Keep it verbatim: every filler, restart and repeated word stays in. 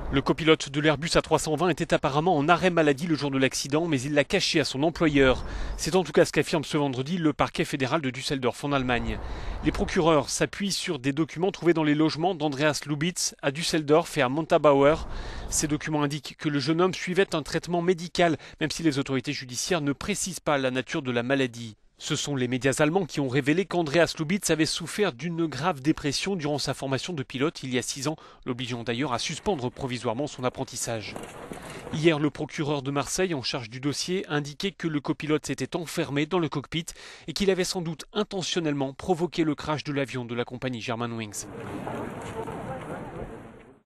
Le copilote de l'Airbus A trois cent vingt était apparemment en arrêt maladie le jour de l'accident, mais il l'a caché à son employeur. C'est en tout cas ce qu'affirme ce vendredi le parquet fédéral de Düsseldorf en Allemagne. Les procureurs s'appuient sur des documents trouvés dans les logements d'Andreas Lubitz à Düsseldorf et à Montabaur. Ces documents indiquent que le jeune homme suivait un traitement médical, même si les autorités judiciaires ne précisent pas la nature de la maladie. Ce sont les médias allemands qui ont révélé qu'Andreas Lubitz avait souffert d'une grave dépression durant sa formation de pilote il y a six ans, l'obligeant d'ailleurs à suspendre provisoirement son apprentissage. Hier, le procureur de Marseille en charge du dossier indiquait que le copilote s'était enfermé dans le cockpit et qu'il avait sans doute intentionnellement provoqué le crash de l'avion de la compagnie Germanwings.